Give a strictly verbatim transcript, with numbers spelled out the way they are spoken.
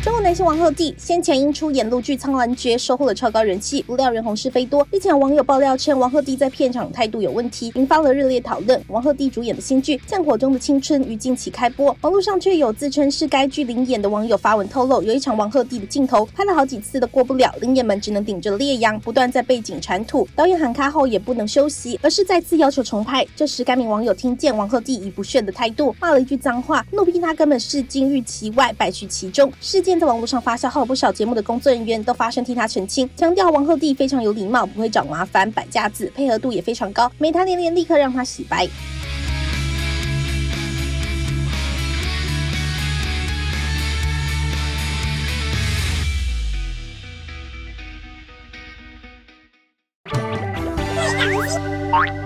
中国男星王鹤棣先前因出演陆剧《苍兰诀》收获了超高人气，不料人红是非多。日前有网友爆料称王鹤棣在片场态度有问题，引发了热烈讨论。王鹤棣主演的新剧《战火中的青春》于近期开播，网络上却有自称是该剧灵演的网友发文透露，有一场王鹤棣的镜头拍了好几次都过不了，灵演们只能顶着烈阳，不断在背景铲土，导演喊卡后也不能休息，而是再次要求重拍。这时该名网友听见王鹤棣以不屑的态度骂了一句脏话，怒批他根本是金玉其外，败絮其中。事件在网络上发酵后，不少节目的工作人员都发声替他澄清，强调王鹤棣非常有礼貌，不会找麻烦，摆架子，配合度也非常高，美谈连连，立刻让他洗白。 Bye.